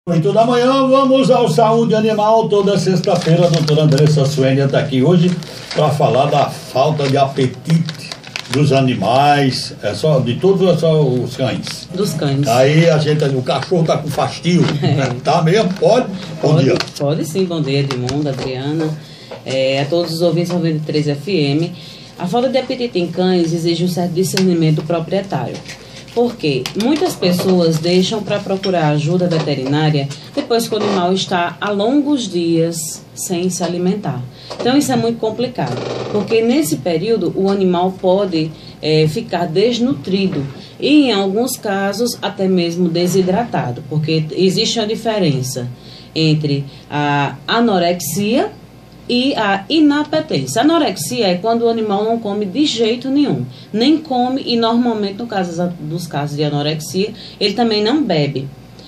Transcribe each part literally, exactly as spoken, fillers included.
Oito da manhã, vamos ao Saúde Animal. Toda sexta-feira a doutora Andressa Suênia está aqui hoje para falar da falta de apetite dos animais, é só de todos é só os cães. Dos cães. Aí a gente, o cachorro tá com fastio, é. Tá mesmo? Pode? Bom pode, dia. Pode sim, bom dia, Edmundo, Adriana, é, a todos os ouvintes da noventa e três F M. A falta de apetite em cães exige um certo discernimento do proprietário. Porque muitas pessoas deixam para procurar ajuda veterinária depois que o animal está há longos dias sem se alimentar. Então isso é muito complicado, porque nesse período o animal pode é, ficar desnutrido e em alguns casos até mesmo desidratado, porque existe uma diferença entre a anorexia e a inapetência. A anorexia é quando o animal não come de jeito nenhum, nem come e normalmente no caso dos casos de anorexia ele também não bebe.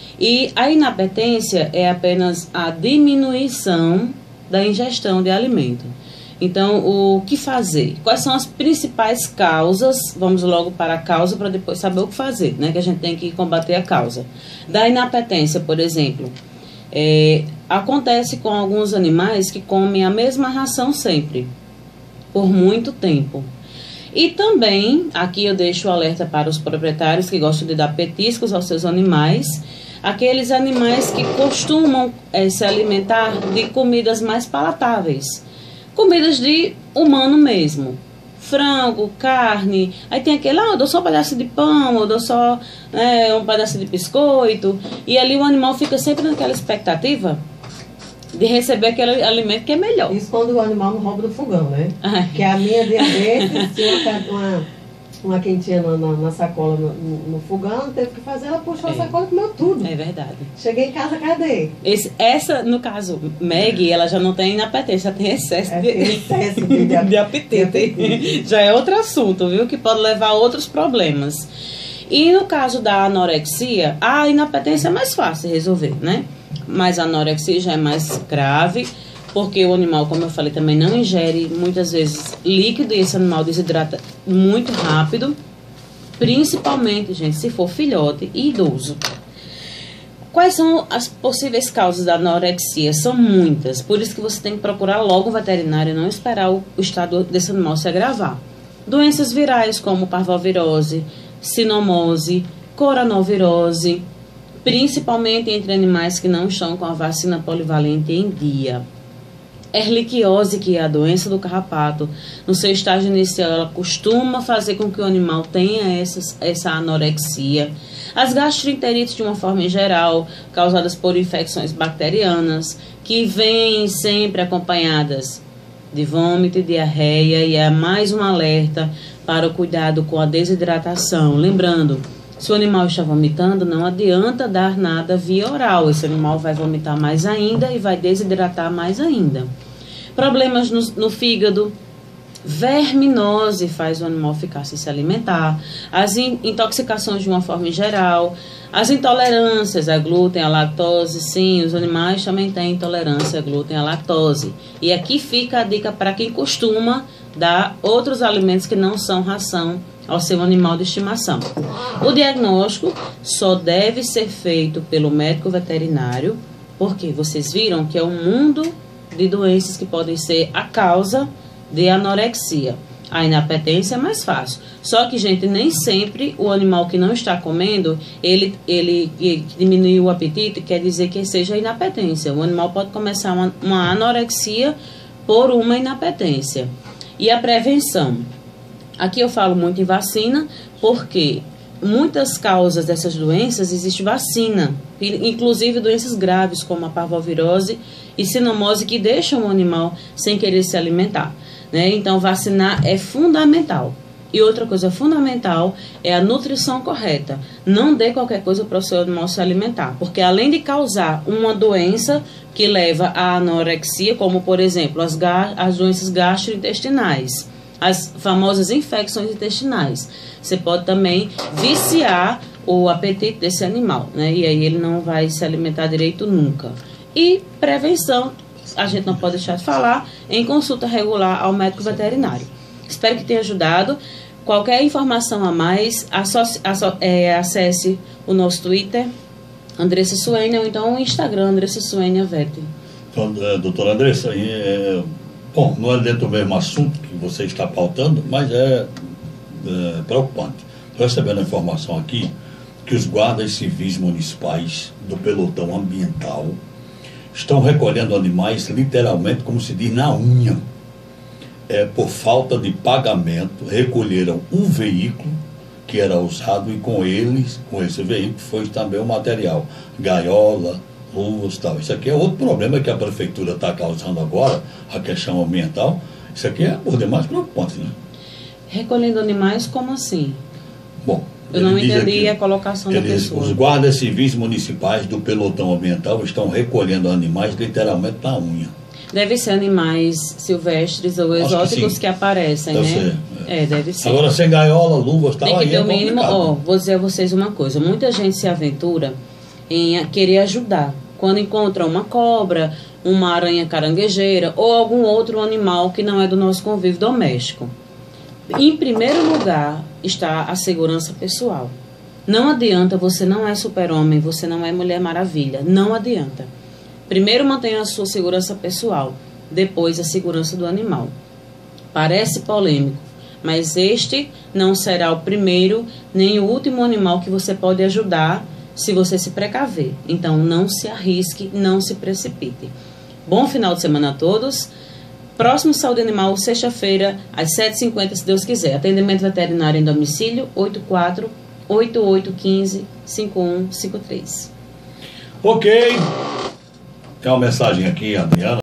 E a inapetência é apenas a diminuição da ingestão de alimento. Então, o que fazer? Quais são as principais causas? Vamos logo para a causa para depois saber o que fazer, né? Que a gente tem que combater a causa. Da inapetência, por exemplo, é, acontece com alguns animais que comem a mesma ração sempre, por muito tempo. E também, aqui eu deixo o alerta para os proprietários que gostam de dar petiscos aos seus animais, aqueles animais que costumam é, se alimentar de comidas mais palatáveis, comidas de humano mesmo, frango, carne, aí tem aquele, ah, eu dou só um pedaço de pão, eu dou só é, um pedaço de biscoito, e ali o animal fica sempre naquela expectativa de receber aquele alimento que é melhor. Isso quando o animal não rouba do fogão, né? Ai. Que a minha diabetes, tinha uma, uma quentinha na, na, na sacola no, no, no fogão, teve que fazer, ela puxou é. a sacola e comeu tudo. É verdade. Cheguei em casa, cadê? Esse, essa, no caso, Meg, ela já não tem inapetência, ela tem excesso, é, de, excesso de, de, de, apetite. de apetite. Já é outro assunto, viu? Que pode levar a outros problemas. E no caso da anorexia, a inapetência é mais fácil de resolver, né? Mas a anorexia já é mais grave, porque o animal, como eu falei, também não ingere muitas vezes líquido e esse animal desidrata muito rápido, principalmente, gente, se for filhote e idoso. Quais são as possíveis causas da anorexia? São muitas, por isso que você tem que procurar logo o veterinário e não esperar o, o estado desse animal se agravar. Doenças virais como parvovirose, sinomose, coronavirose, principalmente entre animais que não estão com a vacina polivalente em dia. Erliquiose, que é a doença do carrapato, no seu estágio inicial, ela costuma fazer com que o animal tenha essas, essa anorexia. As gastroenterites, de uma forma geral, causadas por infecções bacterianas, que vêm sempre acompanhadas de vômito e diarreia, e é mais um alerta para o cuidado com a desidratação. Lembrando, se o animal está vomitando, não adianta dar nada via oral. Esse animal vai vomitar mais ainda e vai desidratar mais ainda. Problemas no, no fígado. Verminose faz o animal ficar sem se alimentar. As in, intoxicações de uma forma geral. As intolerâncias a glúten, a lactose. Sim, os animais também têm intolerância a glúten, a lactose. E aqui fica a dica para quem costuma dar outros alimentos que não são ração ao seu animal de estimação. O diagnóstico só deve ser feito pelo médico veterinário, porque vocês viram que é um mundo de doenças que podem ser a causa de anorexia. A inapetência é mais fácil. Só que, gente, nem sempre o animal que não está comendo, ele, ele, ele diminuiu o apetite, quer dizer que seja inapetência. O animal pode começar uma, uma anorexia por uma inapetência. E a prevenção? Aqui eu falo muito em vacina, porque muitas causas dessas doenças existe vacina, inclusive doenças graves como a parvovirose e sinomose, que deixam o animal sem querer se alimentar, né? Então vacinar é fundamental. E outra coisa fundamental é a nutrição correta. Não dê qualquer coisa para o seu animal se alimentar, porque além de causar uma doença que leva à anorexia, como por exemplo as, as doenças gastrointestinais, as famosas infecções intestinais, você pode também viciar o apetite desse animal, né? E aí ele não vai se alimentar direito nunca. E prevenção, a gente não pode deixar de falar, em consulta regular ao médico veterinário. Espero que tenha ajudado. Qualquer informação a mais, acesse o nosso Twitter, Andressa Suênia, ou então o Instagram, Andressa Suênia Vete. Então, é, doutora Andressa, é, bom, não é dentro do mesmo assunto que você está pautando, mas é, é preocupante. Estou recebendo a informação aqui que os guardas civis municipais do pelotão ambiental estão recolhendo animais literalmente, como se diz, na unha. É, por falta de pagamento, recolheram um veículo que era usado e com eles, com esse veículo, foi também o material, gaiola, luvas e tal. Isso aqui é outro problema que a prefeitura está causando agora, a questão ambiental. Isso aqui é por demais preocupante, né? Recolhendo animais, como assim? Bom, eu não entendi aqui, a colocação da eles, pessoa. Os guardas civis municipais do pelotão ambiental estão recolhendo animais literalmente na unha. Deve ser animais silvestres ou exóticos que, que aparecem, deve né? Ser, é. é, deve ser. Agora, sem gaiola, luvas, tal, tem que ter é o mínimo. Ó, vou dizer a vocês uma coisa: muita gente se aventura em querer ajudar quando encontra uma cobra, uma aranha caranguejeira ou algum outro animal que não é do nosso convívio doméstico. Em primeiro lugar está a segurança pessoal. Não adianta, você não é super-homem, você não é Mulher Maravilha. Não adianta. Primeiro mantenha a sua segurança pessoal, depois a segurança do animal. Parece polêmico, mas este não será o primeiro nem o último animal que você pode ajudar se você se precaver. Então não se arrisque, não se precipite. Bom final de semana a todos. Próximo Saúde Animal, sexta-feira, às sete e cinquenta, se Deus quiser. Atendimento veterinário em domicílio, oito quatro oito oito um cinco cinco um cinco três. Ok. Tem uma mensagem aqui, Adriana.